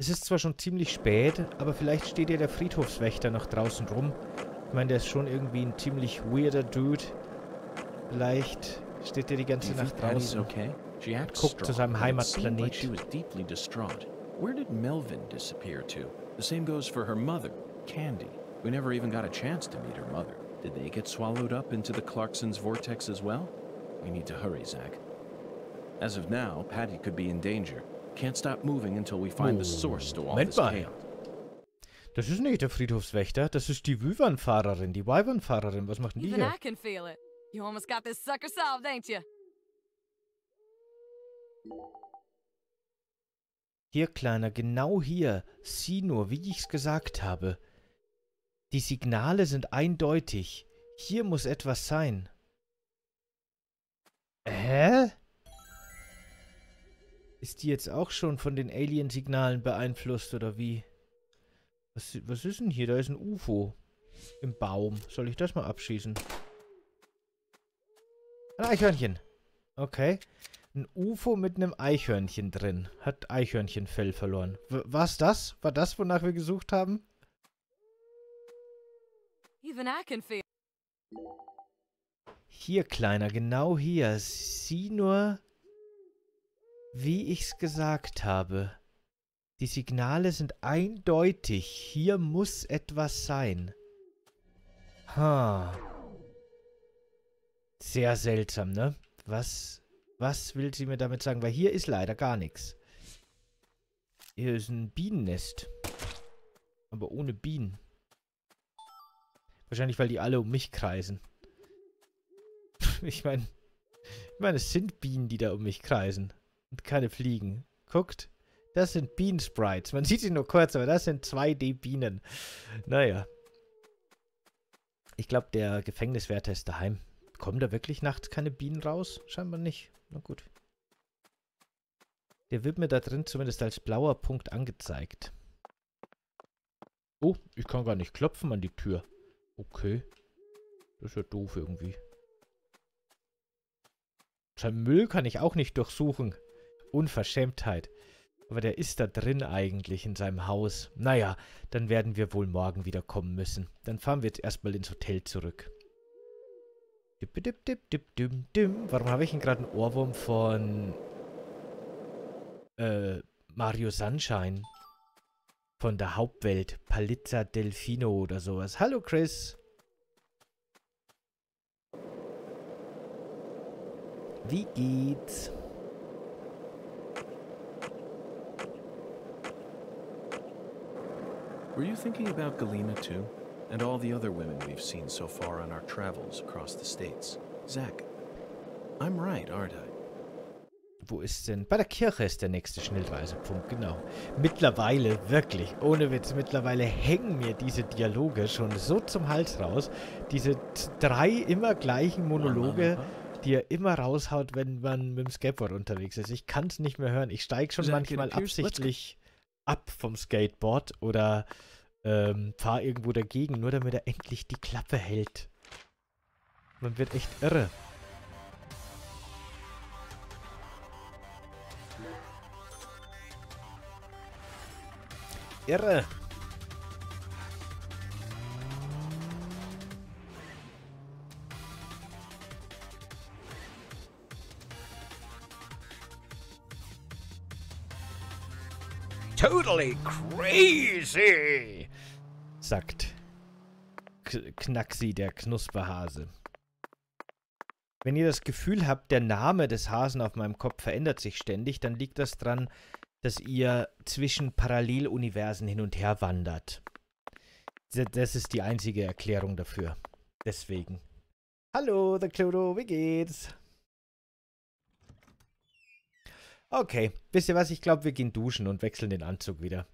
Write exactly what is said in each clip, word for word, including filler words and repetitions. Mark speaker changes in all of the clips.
Speaker 1: Es ist zwar schon ziemlich spät, aber vielleicht steht ja der Friedhofswächter noch draußen rum. Ich meine, der ist schon irgendwie ein ziemlich weirder Dude. Vielleicht steht der die ganze Nacht draußen
Speaker 2: okay? She acts
Speaker 1: guckt zu seinem
Speaker 2: strong, but it seemed like
Speaker 1: Heimatplanet.
Speaker 2: she was deeply distraught. Where did Melvin disappear to? The same goes for her mother, Candy. We never even got a chance to meet her mother. Did they get swallowed up into the Clarksons' vortex as well? We need to hurry, Zach. As of now, Patty could be in danger. Can't stop moving until we find the source to all this chaos.
Speaker 1: Das ist nicht der Friedhofswächter, das ist die Wyvernfahrerin, die Wyvernfahrerin. Was macht denn die
Speaker 3: Even
Speaker 1: hier?
Speaker 3: I can feel it. You almost got this sucker solved, ain't you?
Speaker 1: Hier, Kleiner, genau hier. Sieh nur, wie ich's gesagt habe. Die Signale sind eindeutig. Hier muss etwas sein. Hä? Ist die jetzt auch schon von den Alien-Signalen beeinflusst, oder wie? Was, was ist denn hier? Da ist ein U F O im Baum. Soll ich das mal abschießen? Ein Eichhörnchen. Okay. Ein U F O mit einem Eichhörnchen drin. Hat Eichhörnchenfell verloren. W war's das? War das, wonach wir gesucht haben?
Speaker 3: Even I can feel.
Speaker 1: Hier, Kleiner, genau hier. Sieh nur, wie ich's gesagt habe. Die Signale sind eindeutig. Hier muss etwas sein. Ha. Sehr seltsam, ne? Was, was will sie mir damit sagen? Weil hier ist leider gar nichts. Hier ist ein Bienennest. Aber ohne Bienen. Wahrscheinlich, weil die alle um mich kreisen. Ich meine, ich meine, es sind Bienen, die da um mich kreisen. Und keine Fliegen. Guckt, das sind Bienensprites. Man sieht sie nur kurz, aber das sind zwei D Bienen. Naja. Ich glaube, der Gefängniswärter ist daheim. Kommen da wirklich nachts keine Bienen raus? Scheinbar nicht. Na gut. Der wird mir da drin zumindest als blauer Punkt angezeigt. Oh, ich kann gar nicht klopfen an die Tür. Okay. Das ist ja doof irgendwie. Sein Müll kann ich auch nicht durchsuchen. Unverschämtheit. Aber der ist da drin eigentlich in seinem Haus. Naja, dann werden wir wohl morgen wieder kommen müssen. Dann fahren wir jetzt erstmal ins Hotel zurück. Warum habe ich denn gerade einen Ohrwurm von äh, Mario Sunshine? Von der Hauptwelt. Palizza Delfino oder sowas. Hallo Chris. Wie geht's?
Speaker 2: Were you thinking about Galena too? And all the other women we've seen so far on our travels across the states? Zach, I'm right, aren't I?
Speaker 1: Wo ist denn? Bei der Kirche ist der nächste Schnellreisepunkt, genau. Mittlerweile, wirklich, ohne Witz, mittlerweile hängen mir diese Dialoge schon so zum Hals raus. Diese drei immer gleichen Monologe, die er immer raushaut, wenn man mit dem Skateboard unterwegs ist. Ich kann es nicht mehr hören. Ich steige schon manchmal absichtlich ab vom Skateboard oder ähm, fahre irgendwo dagegen, nur damit er endlich die Klappe hält. Man wird echt irre. Irre. Totally crazy, sagt K Knaxi, der Knusperhase. Wenn ihr das Gefühl habt, der Name des Hasen auf meinem Kopf verändert sich ständig, dann liegt das dran, dass ihr zwischen Paralleluniversen hin und her wandert. Das ist die einzige Erklärung dafür. Deswegen. Hallo, The Clodo, wie geht's? Okay, wisst ihr was? Ich glaube, wir gehen duschen und wechseln den Anzug wieder.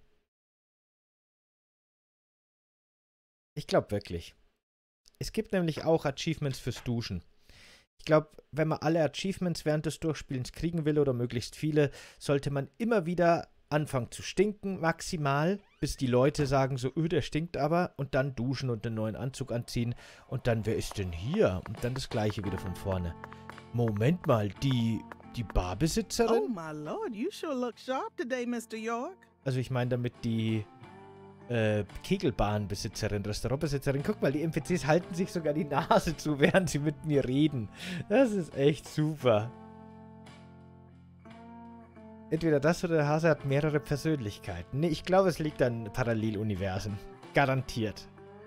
Speaker 1: Ich glaube wirklich. Es gibt nämlich auch Achievements fürs Duschen. Ich glaube, wenn man alle Achievements während des Durchspielens kriegen will oder möglichst viele, sollte man immer wieder anfangen zu stinken, maximal, bis die Leute sagen so, öh, der stinkt aber, und dann duschen und einen neuen Anzug anziehen und dann, wer ist denn hier? Und dann das Gleiche wieder von vorne. Moment mal, die, die Barbesitzerin?
Speaker 4: Oh my lord, you sure look sharp today, Mister York.
Speaker 1: Also ich meine damit die äh, Kegelbahnbesitzerin, Restaurantbesitzerin. Guck mal, die N P Cs halten sich sogar die Nase zu, während sie mit mir reden. Das ist echt super. Entweder das oder der Hase hat mehrere Persönlichkeiten. Nee, ich glaube, es liegt an Paralleluniversen. Garantiert.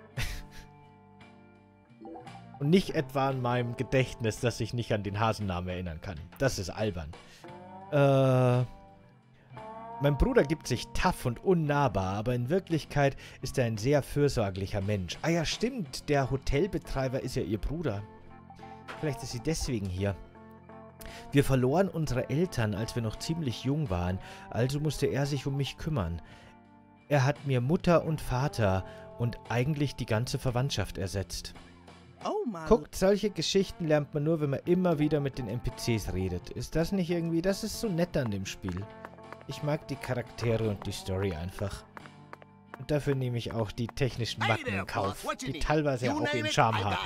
Speaker 1: Und nicht etwa an meinem Gedächtnis, dass ich nicht an den Hasennamen erinnern kann. Das ist albern. Äh... Mein Bruder gibt sich tough und unnahbar, aber in Wirklichkeit ist er ein sehr fürsorglicher Mensch. Ah ja, stimmt, der Hotelbetreiber ist ja ihr Bruder. Vielleicht ist sie deswegen hier. Wir verloren unsere Eltern, als wir noch ziemlich jung waren, also musste er sich um mich kümmern. Er hat mir Mutter und Vater und eigentlich die ganze Verwandtschaft ersetzt.
Speaker 4: Oh Mann.
Speaker 1: Guckt, solche Geschichten lernt man nur, wenn man immer wieder mit den N P Cs redet. Ist das nicht irgendwie... Das ist so nett an dem Spiel. Ich mag die Charaktere und die Story einfach. Und dafür nehme ich auch die technischen Macken in Kauf, die teilweise ja auch ihren Charme haben.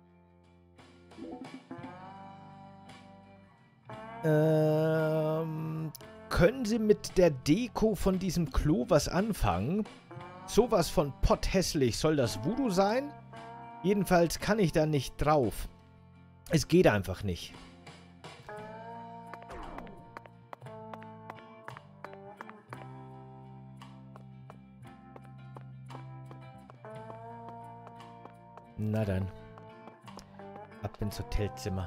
Speaker 1: Ähm, können Sie mit der Deko von diesem Klo was anfangen? Sowas von potthässlich. Soll das Voodoo sein? Jedenfalls kann ich da nicht drauf. Es geht einfach nicht. Na dann. Ab ins Hotelzimmer.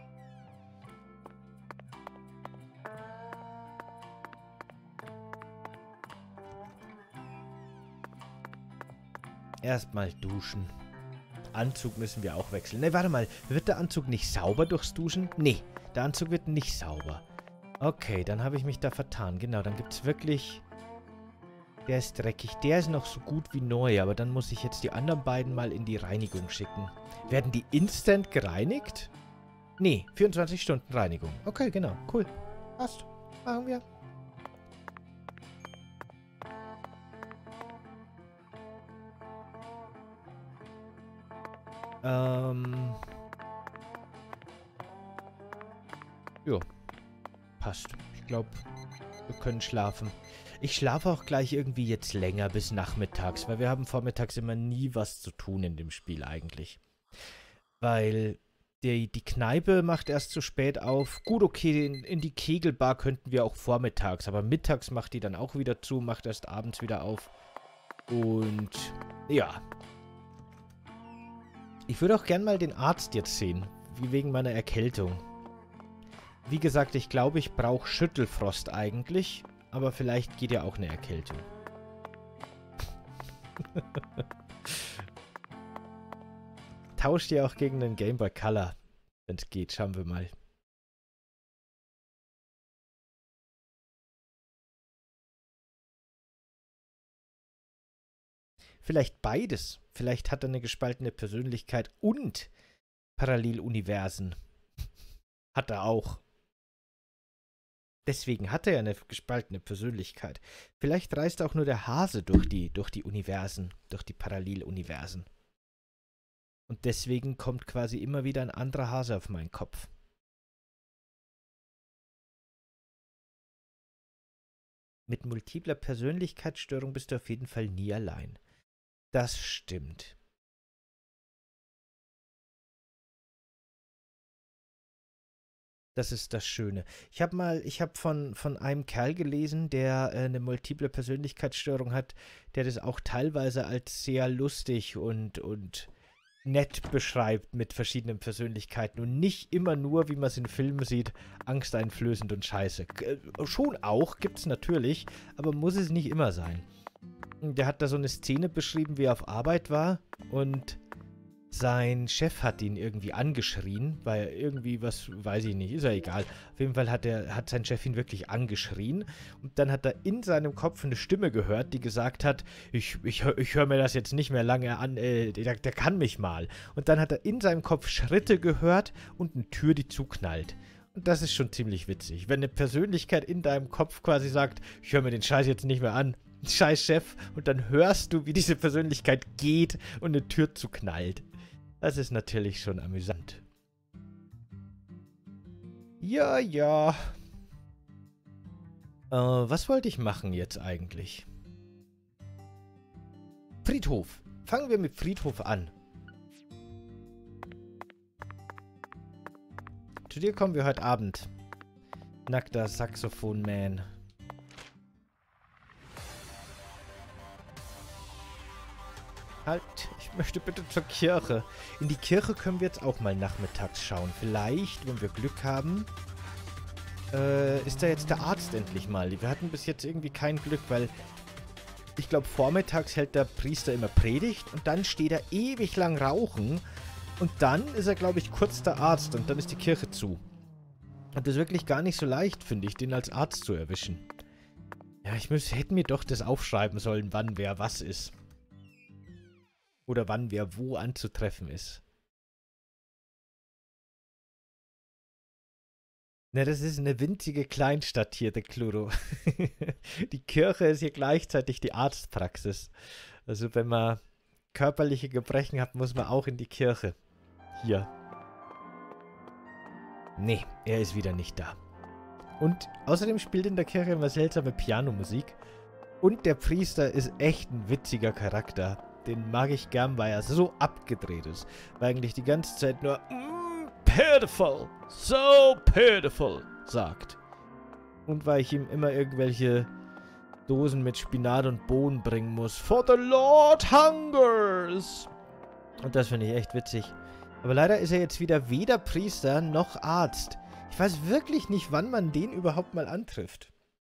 Speaker 1: Erstmal duschen. Anzug müssen wir auch wechseln. Ne, warte mal. Wird der Anzug nicht sauber durchs Duschen? Nee, der Anzug wird nicht sauber. Okay, dann habe ich mich da vertan. Genau, dann gibt es wirklich... Der ist dreckig. Der ist noch so gut wie neu, aber dann muss ich jetzt die anderen beiden mal in die Reinigung schicken. Werden die instant gereinigt? Nee, vierundzwanzig Stunden Reinigung. Okay, genau. Cool. Passt. Machen wir. Ähm. Jo. Passt. Ich glaube, wir können schlafen. Ich schlafe auch gleich irgendwie jetzt länger bis nachmittags, weil wir haben vormittags immer nie was zu tun in dem Spiel eigentlich. Weil die, die Kneipe macht erst zu spät auf. Gut, okay, in, in die Kegelbar könnten wir auch vormittags, aber mittags macht die dann auch wieder zu, macht erst abends wieder auf. Und ja. Ich würde auch gern mal den Arzt jetzt sehen, wie wegen meiner Erkältung. Wie gesagt, ich glaube, ich brauche Schüttelfrost eigentlich. Aber vielleicht geht ja auch eine Erkältung. Tauscht ihr auch gegen den Game Boy Color. Wenn es geht, schauen wir mal. Vielleicht beides. Vielleicht hat er eine gespaltene Persönlichkeit und Paralleluniversen. Hat er auch. Deswegen hat er ja eine gespaltene Persönlichkeit. Vielleicht reist auch nur der Hase durch die, durch die Universen, durch die Paralleluniversen. Und deswegen kommt quasi immer wieder ein anderer Hase auf meinen Kopf. Mit multipler Persönlichkeitsstörung bist du auf jeden Fall nie allein. Das stimmt. Das ist das Schöne. Ich habe mal, ich habe von, von einem Kerl gelesen, der äh, eine multiple Persönlichkeitsstörung hat, der das auch teilweise als sehr lustig und, und nett beschreibt mit verschiedenen Persönlichkeiten und nicht immer nur, wie man es in Filmen sieht, angsteinflößend und scheiße. Äh, schon auch, gibt es natürlich, aber muss es nicht immer sein. Der hat da so eine Szene beschrieben, wie er auf Arbeit war und sein Chef hat ihn irgendwie angeschrien, weil irgendwie was, weiß ich nicht, ist ja egal. Auf jeden Fall hat, er, hat sein Chef ihn wirklich angeschrien und dann hat er in seinem Kopf eine Stimme gehört, die gesagt hat, ich, ich, ich höre mir das jetzt nicht mehr lange an, äh, der, der kann mich mal. Und dann hat er in seinem Kopf Schritte gehört und eine Tür, die zuknallt. Und das ist schon ziemlich witzig. Wenn eine Persönlichkeit in deinem Kopf quasi sagt, ich höre mir den Scheiß jetzt nicht mehr an, Scheiß Chef, und dann hörst du, wie diese Persönlichkeit geht und eine Tür zuknallt. Das ist natürlich schon amüsant. Ja, ja. Äh, was wollte ich machen jetzt eigentlich? Friedhof. Fangen wir mit Friedhof an. Zu dir kommen wir heute Abend. Nackter Saxophon-Man. Halt, ich möchte bitte zur Kirche. In die Kirche können wir jetzt auch mal nachmittags schauen. Vielleicht, wenn wir Glück haben, äh, ist da jetzt der Arzt endlich mal. Wir hatten bis jetzt irgendwie kein Glück, weil ich glaube, vormittags hält der Priester immer Predigt und dann steht er ewig lang rauchen und dann ist er, glaube ich, kurz der Arzt und dann ist die Kirche zu. Und das ist wirklich gar nicht so leicht, finde ich, den als Arzt zu erwischen. Ja, ich müß, hätte mir doch das aufschreiben sollen, wann wer was ist. Oder wann wer wo anzutreffen ist. Na, das ist eine winzige Kleinstadt hier, der Kluro. Die Kirche ist hier gleichzeitig die Arztpraxis. Also wenn man körperliche Gebrechen hat, muss man auch in die Kirche. Hier. Nee, er ist wieder nicht da. Und außerdem spielt in der Kirche immer seltsame Pianomusik. Und der Priester ist echt ein witziger Charakter. Den mag ich gern, weil er so abgedreht ist. Weil eigentlich die ganze Zeit nur mm, pitiful, so pitiful sagt. Und weil ich ihm immer irgendwelche Dosen mit Spinat und Bohnen bringen muss. For the Lord hungers. Und das finde ich echt witzig. Aber leider ist er jetzt wieder weder Priester noch Arzt. Ich weiß wirklich nicht, wann man den überhaupt mal antrifft.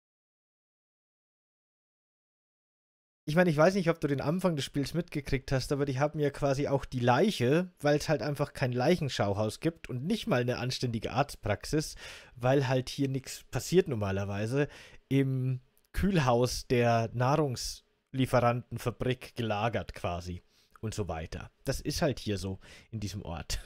Speaker 1: Ich meine, ich weiß nicht, ob du den Anfang des Spiels mitgekriegt hast, aber die haben ja quasi auch die Leiche, weil es halt einfach kein Leichenschauhaus gibt und nicht mal eine anständige Arztpraxis, weil halt hier nichts passiert normalerweise, im Kühlhaus der Nahrungslieferantenfabrik gelagert quasi und so weiter. Das ist halt hier so in diesem Ort.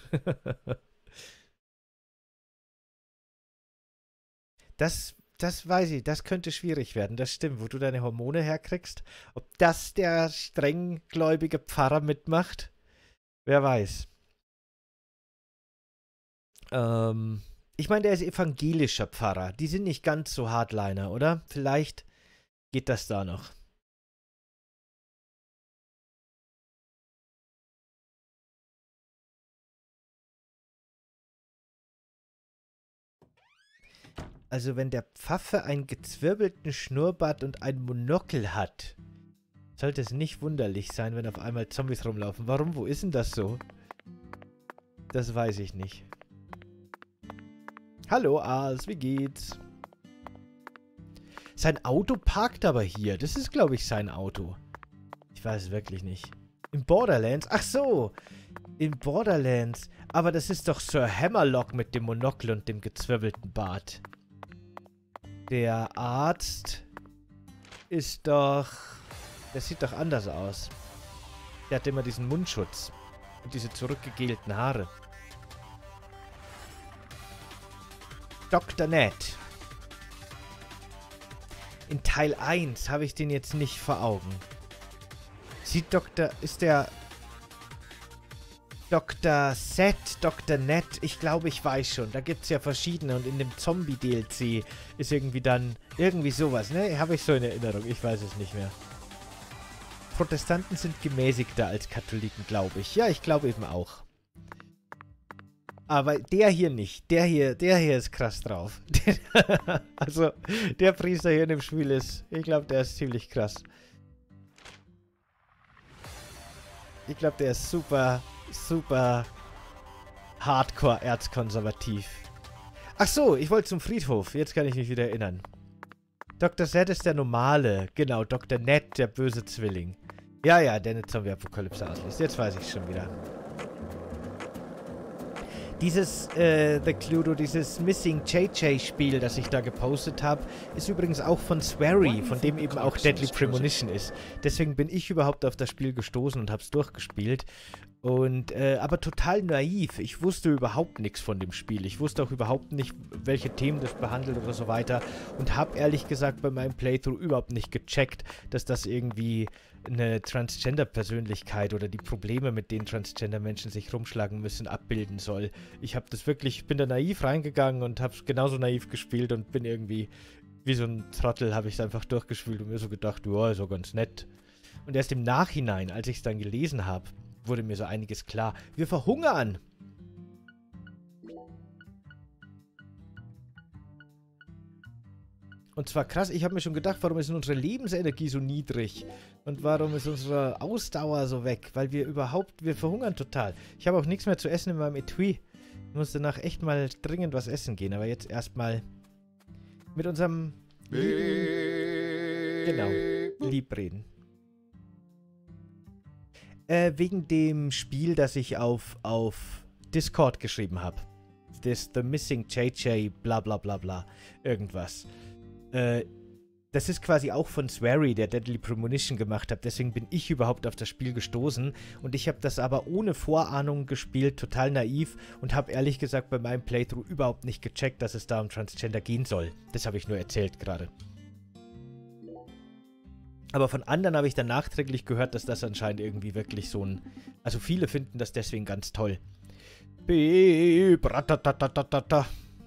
Speaker 1: Das Das weiß ich, das könnte schwierig werden, das stimmt, wo du deine Hormone herkriegst. Ob das der strenggläubige Pfarrer mitmacht, wer weiß. Ähm, ich meine, der ist evangelischer Pfarrer. Die sind nicht ganz so Hardliner, oder? Vielleicht geht das da noch. Also wenn der Pfaffe einen gezwirbelten Schnurrbart und ein Monokel hat, sollte es nicht wunderlich sein, wenn auf einmal Zombies rumlaufen. Warum? Wo ist denn das so? Das weiß ich nicht. Hallo, Ars, wie geht's? Sein Auto parkt aber hier. Das ist, glaube ich, sein Auto. Ich weiß es wirklich nicht. In Borderlands? Ach so! In Borderlands. Aber das ist doch Sir Hammerlock mit dem Monokel und dem gezwirbelten Bart. Der Arzt ist doch... Der sieht doch anders aus. Der hat immer diesen Mundschutz. Und diese zurückgegelten Haare. Doktor Ned. In Teil eins habe ich den jetzt nicht vor Augen. Sieht Doktor... Ist der... Doktor Set, Doktor Ned, ich glaube, ich weiß schon. Da gibt es ja verschiedene und in dem Zombie-D L C ist irgendwie dann irgendwie sowas, ne? Habe ich so in Erinnerung, ich weiß es nicht mehr. Protestanten sind gemäßigter als Katholiken, glaube ich. Ja, ich glaube eben auch. Aber der hier nicht. Der hier, der hier ist krass drauf. Also, der Priester hier in dem Spiel ist, ich glaube, der ist ziemlich krass. Ich glaube, der ist super... super hardcore erzkonservativ. Ach so, ich wollte zum Friedhof. Jetzt kann ich mich wieder erinnern. Doktor Zed ist der normale. Genau, Doktor Ned, der böse Zwilling. Ja, ja, der eine Zombie-Apokalypse auslöst. Jetzt weiß ich schon wieder. Dieses, äh, The Cluedo, dieses Missing J J-Spiel, das ich da gepostet habe, ist übrigens auch von Swery, von dem eben auch Deadly Premonition ist. Deswegen bin ich überhaupt auf das Spiel gestoßen und habe es durchgespielt. Und, äh, aber total naiv. Ich wusste überhaupt nichts von dem Spiel. Ich wusste auch überhaupt nicht, welche Themen das behandelt oder so weiter. Und habe ehrlich gesagt bei meinem Playthrough überhaupt nicht gecheckt, dass das irgendwie eine Transgender-Persönlichkeit oder die Probleme, mit denen Transgender-Menschen sich rumschlagen müssen, abbilden soll. Ich habe das wirklich, bin da naiv reingegangen und habe es genauso naiv gespielt und bin irgendwie Wie so ein Trottel habe ich es einfach durchgespielt und mir so gedacht, ja, ist doch ganz nett. Und erst im Nachhinein, als ich es dann gelesen habe, wurde mir so einiges klar. Wir verhungern! Und zwar krass, ich habe mir schon gedacht, warum ist unsere Lebensenergie so niedrig? Und warum ist unsere Ausdauer so weg? Weil wir überhaupt, wir verhungern total. Ich habe auch nichts mehr zu essen in meinem Etui. Ich muss danach echt mal dringend was essen gehen, aber jetzt erstmal mit unserem lieben, genau, lieb reden. Äh, wegen dem Spiel, das ich auf, auf Discord geschrieben habe. Das The Missing J J, bla bla bla bla, irgendwas. Äh, das ist quasi auch von Swery, der Deadly Premonition gemacht hat. Deswegen bin ich überhaupt auf das Spiel gestoßen. Und ich habe das aber ohne Vorahnung gespielt, total naiv. Und habe ehrlich gesagt bei meinem Playthrough überhaupt nicht gecheckt, dass es da um Transgender gehen soll. Das habe ich nur erzählt gerade. Aber von anderen habe ich dann nachträglich gehört, dass das anscheinend irgendwie wirklich so ein... Also viele finden das deswegen ganz toll. Beep, ratatatatata.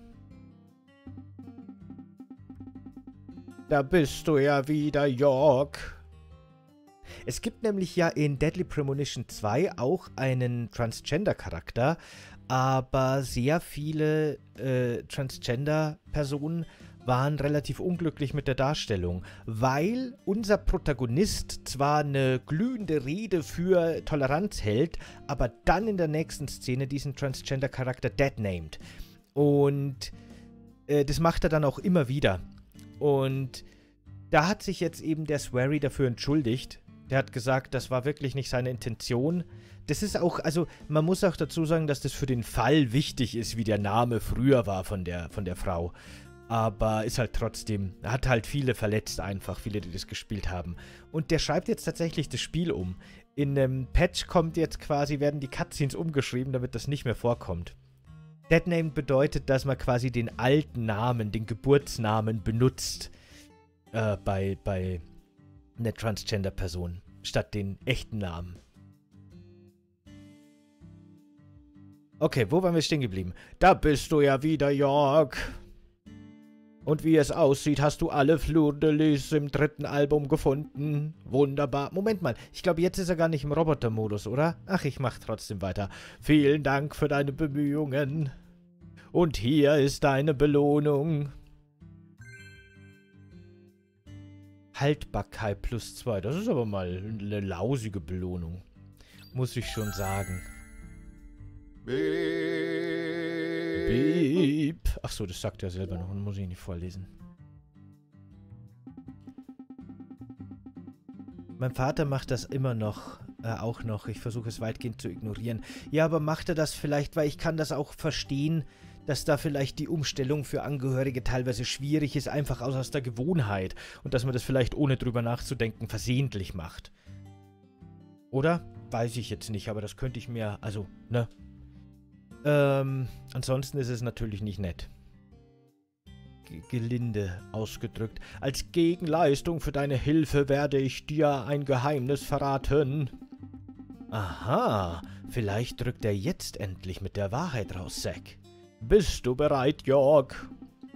Speaker 1: Da bist du ja wieder, York. Es gibt nämlich ja in Deadly Premonition zwei auch einen Transgender-Charakter, aber sehr viele äh, Transgender-Personen waren relativ unglücklich mit der Darstellung, weil unser Protagonist zwar eine glühende Rede für Toleranz hält, aber dann in der nächsten Szene diesen Transgender-Charakter deadnamed. Und äh, das macht er dann auch immer wieder. Und da hat sich jetzt eben der Swery dafür entschuldigt. Der hat gesagt, das war wirklich nicht seine Intention. Das ist auch, also man muss auch dazu sagen, dass das für den Fall wichtig ist, wie der Name früher war von der, von der Frau. Aber ist halt trotzdem, hat halt viele verletzt einfach, viele, die das gespielt haben. Und der schreibt jetzt tatsächlich das Spiel um. In einem Patch kommt jetzt quasi, werden die Cutscenes umgeschrieben, damit das nicht mehr vorkommt. Deadnamed bedeutet, dass man quasi den alten Namen, den Geburtsnamen benutzt äh, bei, bei einer Transgender-Person, statt den echten Namen. Okay, wo waren wir stehen geblieben? Da bist du ja wieder, York. Und wie es aussieht, hast du alle Fleur de Lis im dritten Album gefunden. Wunderbar. Moment mal, ich glaube, jetzt ist er gar nicht im Roboter-Modus, oder? Ach, ich mach trotzdem weiter. Vielen Dank für deine Bemühungen. Und hier ist deine Belohnung. Haltbarkeit plus zwei. Das ist aber mal eine lausige Belohnung. Muss ich schon sagen. Beep. Achso, das sagt er selber noch und muss ich nicht vorlesen. Mein Vater macht das immer noch, äh, auch noch. Ich versuche es weitgehend zu ignorieren. Ja, aber macht er das vielleicht, weil ich kann das auch verstehen, dass da vielleicht die Umstellung für Angehörige teilweise schwierig ist, einfach aus, aus der Gewohnheit. Und dass man das vielleicht ohne drüber nachzudenken versehentlich macht. Oder? Weiß ich jetzt nicht, aber das könnte ich mir, also, ne? Ähm, ansonsten ist es natürlich nicht nett. G- gelinde ausgedrückt. Als Gegenleistung für deine Hilfe werde ich dir ein Geheimnis verraten. Aha, vielleicht drückt er jetzt endlich mit der Wahrheit raus, Zack. Bist du bereit, York?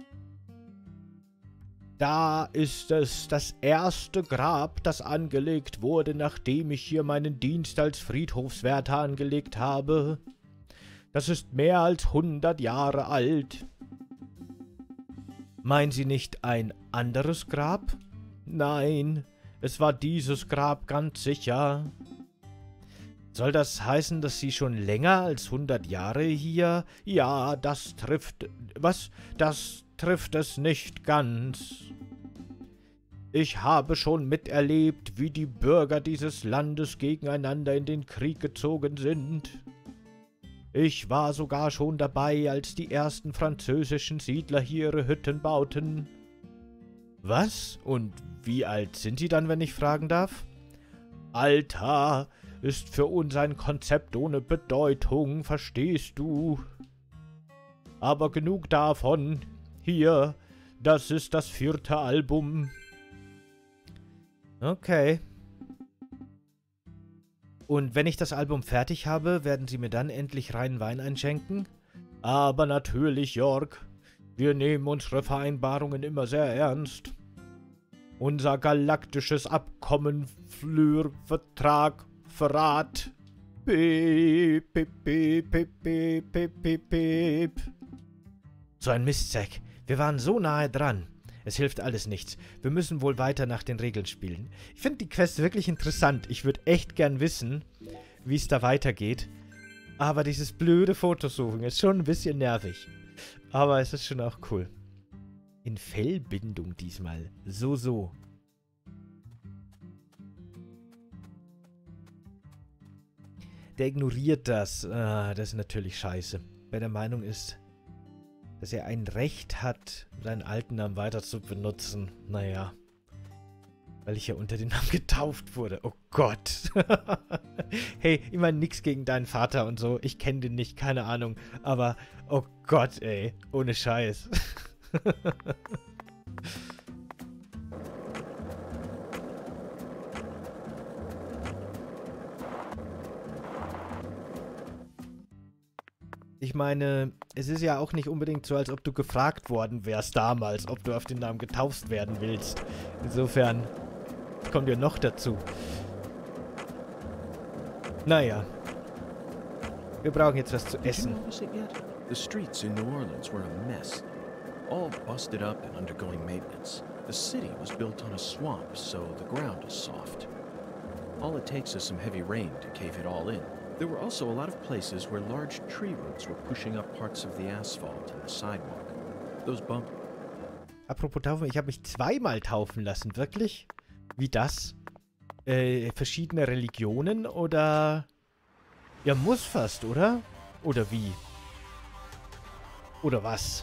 Speaker 1: Da ist es, das erste Grab, das angelegt wurde, nachdem ich hier meinen Dienst als Friedhofswärter angelegt habe. Das ist mehr als hundert Jahre alt. Meinen Sie nicht ein anderes Grab? Nein, es war dieses Grab ganz sicher. Soll das heißen, dass Sie schon länger als hundert Jahre hier... Ja, das trifft... Was? Das trifft es nicht ganz. Ich habe schon miterlebt, wie die Bürger dieses Landes gegeneinander in den Krieg gezogen sind. Ich war sogar schon dabei, als die ersten französischen Siedler hier ihre Hütten bauten. Was? Und wie alt sind Sie dann, wenn ich fragen darf? Alter ist für uns ein Konzept ohne Bedeutung, verstehst du? Aber genug davon. Hier, das ist das vierte Album. Okay. Und wenn ich das Album fertig habe, werden Sie mir dann endlich reinen Wein einschenken? Aber natürlich, York. Wir nehmen unsere Vereinbarungen immer sehr ernst. Unser galaktisches Abkommen, Flür, Vertrag, Verrat. Piep, piep, piep, piep, piep, piep, piep, piep. So ein Mistsack. Wir waren so nahe dran. Es hilft alles nichts. Wir müssen wohl weiter nach den Regeln spielen. Ich finde die Quest wirklich interessant. Ich würde echt gern wissen, wie es da weitergeht. Aber dieses blöde Fotosuchen ist schon ein bisschen nervig. Aber es ist schon auch cool. In Fellbindung diesmal. So, so. Der ignoriert das. Ah, das ist natürlich scheiße. Wer der Meinung ist, dass er ein Recht hat, seinen alten Namen weiter zu benutzen. Naja. Weil ich ja unter den Namen getauft wurde. Oh Gott. Hey, ich meine nichts gegen deinen Vater und so. Ich kenne den nicht, keine Ahnung. Aber, oh Gott, ey. Ohne Scheiß. Ich meine, es ist ja auch nicht unbedingt so, als ob du gefragt worden wärst damals, ob du auf den Namen getauft werden willst. Insofern kommt ja noch dazu. Naja. Wir brauchen jetzt was zu essen.
Speaker 2: Did you notice it yet? The streets in New Orleans were a mess. All busted up and undergoing maintenance. The city was built on a swamp, so the ground is soft. All it takes is some heavy rain to cave it all in. There were also a lot of places where large tree roots were pushing up parts of the asphalt and the sidewalk. Those bump...
Speaker 1: Apropos Taufen, ich habe mich zweimal taufen lassen, wirklich? Wie das? Äh, verschiedene Religionen oder... Ja, muss fast, oder? Oder wie? Oder was?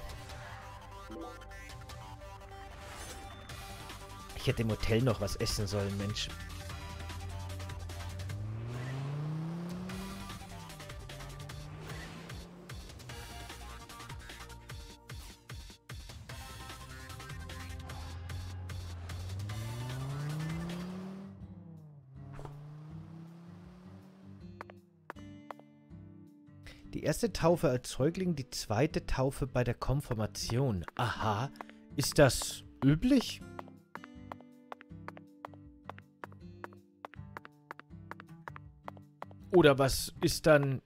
Speaker 1: Ich hätte im Hotel noch was essen sollen, Mensch. Die erste Taufe als Säugling, die zweite Taufe bei der Konfirmation. Aha. Ist das üblich? Oder was ist dann...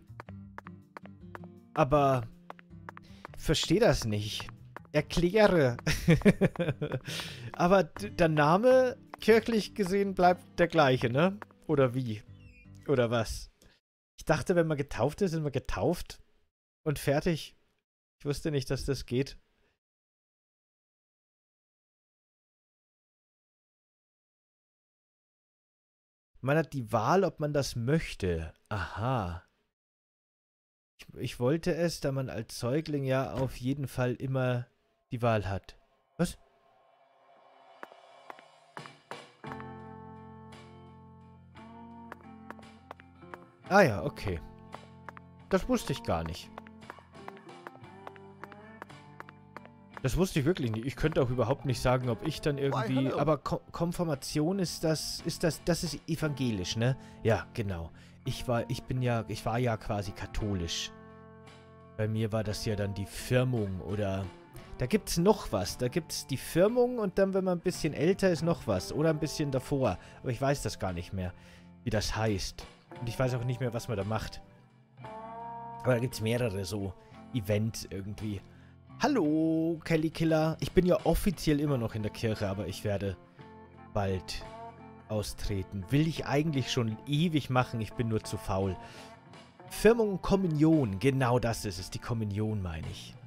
Speaker 1: Aber... Ich verstehe das nicht. Erkläre. Aber der Name, kirchlich gesehen, bleibt der gleiche, ne? Oder wie? Oder was? Ich dachte, wenn man getauft ist, ist man getauft und fertig. Ich wusste nicht, dass das geht. Man hat die Wahl, ob man das möchte. Aha. Ich, ich wollte es, da man als Säugling ja auf jeden Fall immer die Wahl hat. Was? Ah ja, okay. Das wusste ich gar nicht. Das wusste ich wirklich nicht. Ich könnte auch überhaupt nicht sagen, ob ich dann irgendwie... Aber Ko Konfirmation ist das... Ist das... Das ist evangelisch, ne? Ja, genau. Ich war... Ich bin ja... Ich war ja quasi katholisch. Bei mir war das ja dann die Firmung oder... Da gibt's noch was. Da gibt's die Firmung und dann, wenn man ein bisschen älter ist, noch was. Oder ein bisschen davor. Aber ich weiß das gar nicht mehr, wie das heißt. Und ich weiß auch nicht mehr, was man da macht. Aber da gibt es mehrere so Events irgendwie. Hallo, Kelly Killer. Ich bin ja offiziell immer noch in der Kirche, aber ich werde bald austreten. Will ich eigentlich schon ewig machen, ich bin nur zu faul. Firmung Kommunion, genau das ist es. Die Kommunion meine ich.